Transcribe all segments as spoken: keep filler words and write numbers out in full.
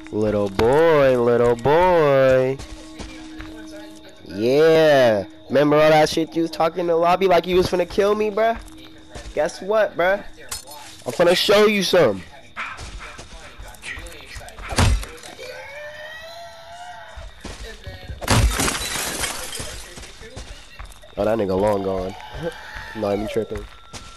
Little boy, little boy. Yeah. Remember all that shit you was talking in the lobby like you was finna kill me, bruh? Guess what, bruh? I'm finna show you some. Oh, that nigga long gone. Not even tripping.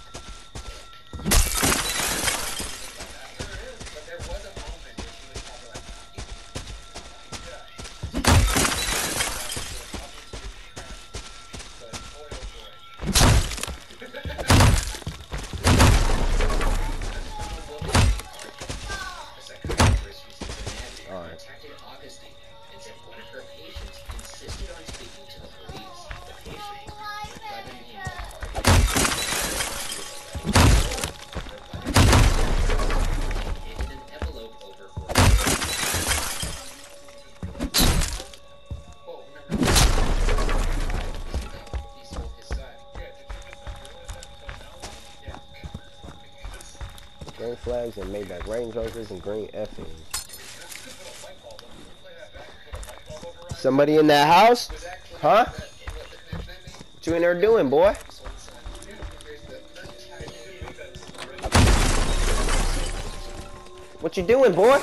Green flags and Maybach Range Rovers and green F-ings. Somebody in that house? Huh? What you in there doing, boy? What you doing, boy?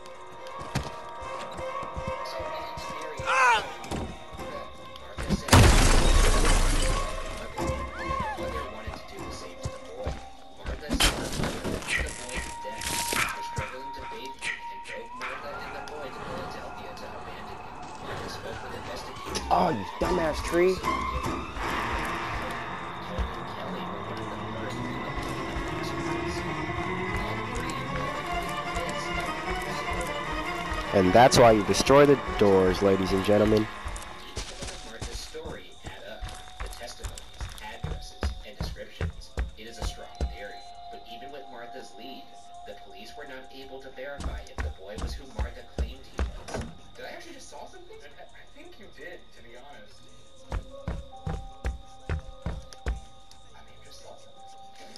Oh, you dumbass tree. And that's why you destroy the doors, ladies and gentlemen. Martha's story add up. The testimonies, addresses, and descriptions. It is a strong theory. But even with Martha's lead, the police were not able to verify if the boy was who Martha claimed he was. Did I actually just saw something? I, I think you did, to be honest. I may have just saw something.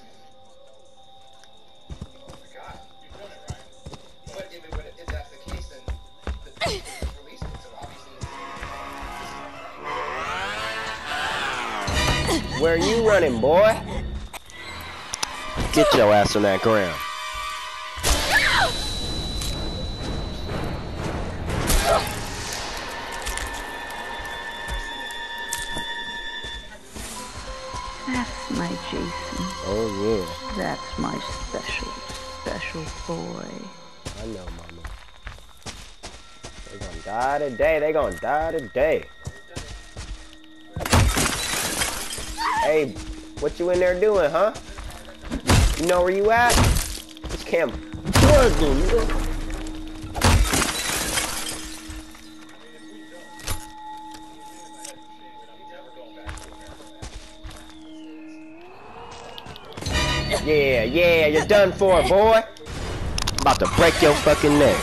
Oh my god, you've done it, Ryan. But if, it, if that's the case, then the police released it, so obviously it's... Where you running, boy? Get your ass on that ground. That's my Jason. Oh, yeah. That's my special, special boy. I know, mama. They gonna die today. They gonna die today. Hey, what you in there doing, huh? You know where you at? This camera. Yeah, yeah, you're done for, boy. I'm about to break your fucking neck.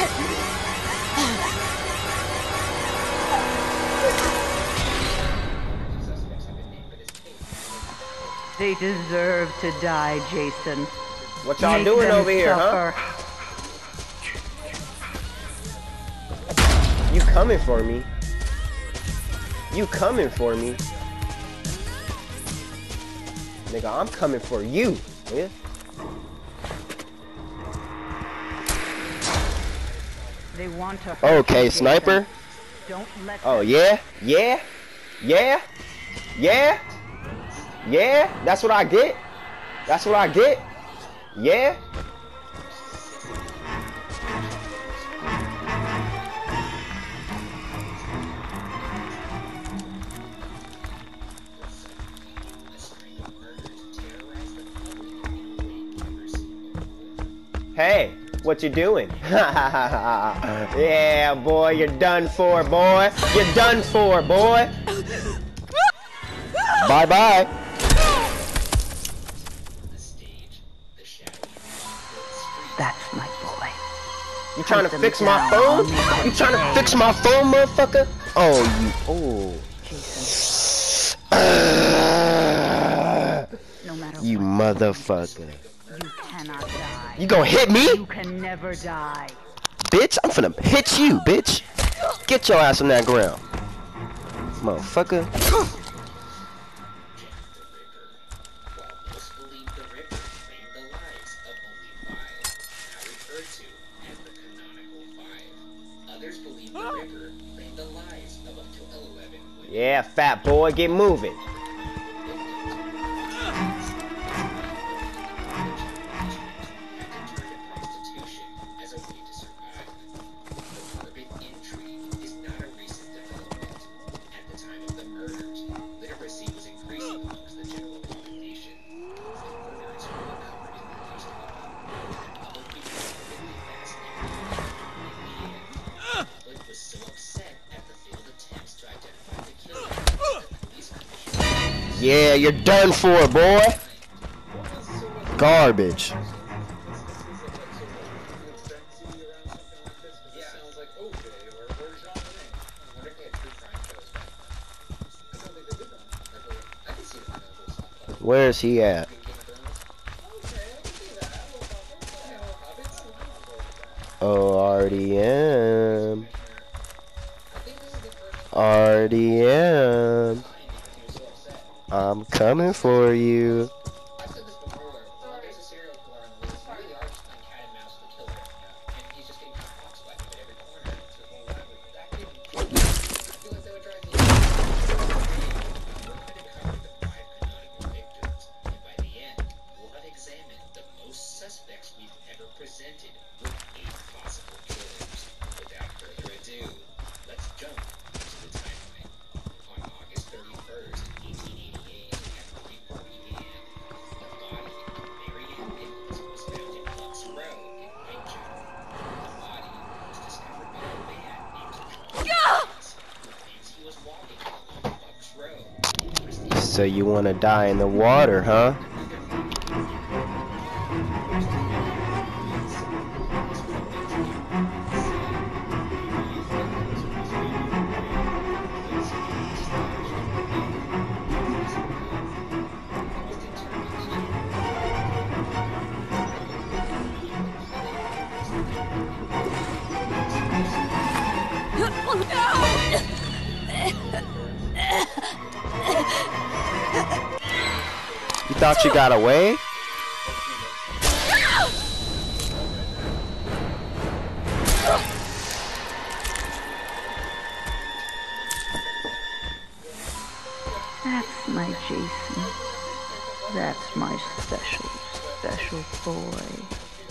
They deserve to die, Jason. What y'all Make doing them over here, suffer. huh? You coming for me? You coming for me? Nigga, I'm coming for you. Yeah? They want to hurt Okay, you, sniper. Jason. Don't let Oh, them. yeah? Yeah? Yeah? Yeah? Yeah? That's what I get? That's what I get? Yeah? Hey, what you doing? Yeah, boy, you're done for, boy. You're done for, boy. Bye-bye. That's my boy. You trying to Hunt them fix my down. phone? I'll make You trying to them fix my phone, motherfucker? Oh, you. Oh. No matter You what, motherfucker. you cannot die. You gonna hit me? You can never die. bitch. I'm finna hit you, bitch. Get your ass on that ground, motherfucker. Yeah, fat boy, get moving. Yeah, you're done for, boy. Garbage. Where's he at? Oh, R D M. R D M. I'm coming for you. I've said this before, well, there's a serial killer on the loose. You really are just playing cat and mouse with the killer. And he's just getting fox fighting at every corner. So, well, why would that be? I feel like that would drive me insane. We're going to cover the five canonical victims. And by the end, we'll have examined the most suspects we've ever presented with eight possible killers. Without further ado, let's jump to the timeline. On August thirty-first, eighteen eighty-eight, at three forty a m, the body of Mary Ann Nichols was found in Bucks Row in Whitechapel. The body was discovered by a man named Charles Dickens, who claims he was walking along Bucks Row. He was the So you wanna die in the water, huh? You thought you got away? That's my Jason. That's my special, special boy.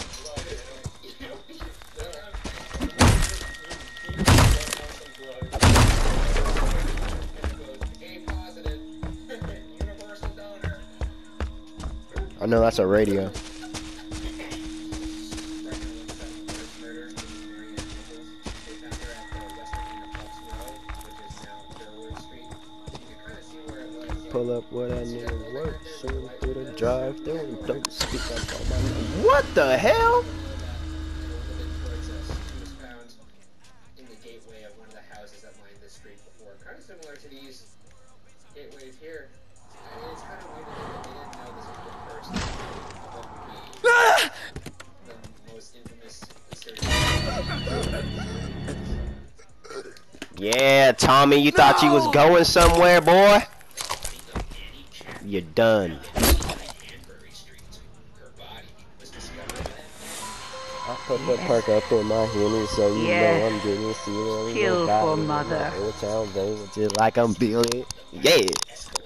I know that's a radio. Pull up what I need to work, soon through the drive, there we don't speak up on my name. What the hell? In the gateway of one of the houses that line this street before, kind of similar to these gateways here. I mean, it's kind of weird that they didn't know this was the first of what would be the most infamous serial. Yeah, Tommy, you thought you was going somewhere, boy? You're done. I put the perk up in my henny, so you Yes. know I'm getting see Kill for mother. Old town, baby, just like I'm building. Yeah.